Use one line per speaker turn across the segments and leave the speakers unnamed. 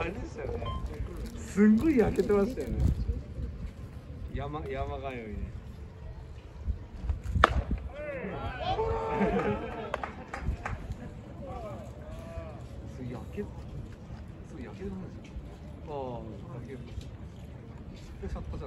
あれでしたよね。すんごい焼けてましたよね。山がよいね。すぐ焼けるんですよ。ああ、焼ける。で、シャッターじゃん。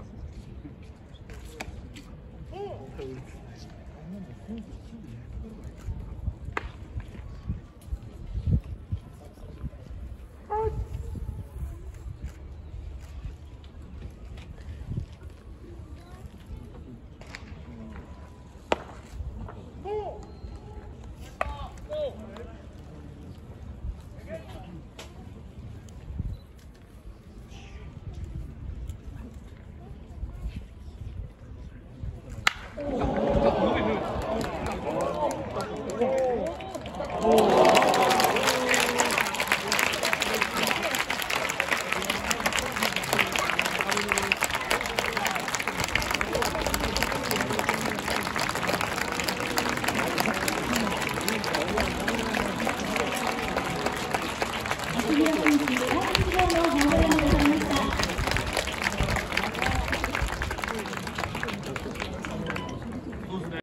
Gracias.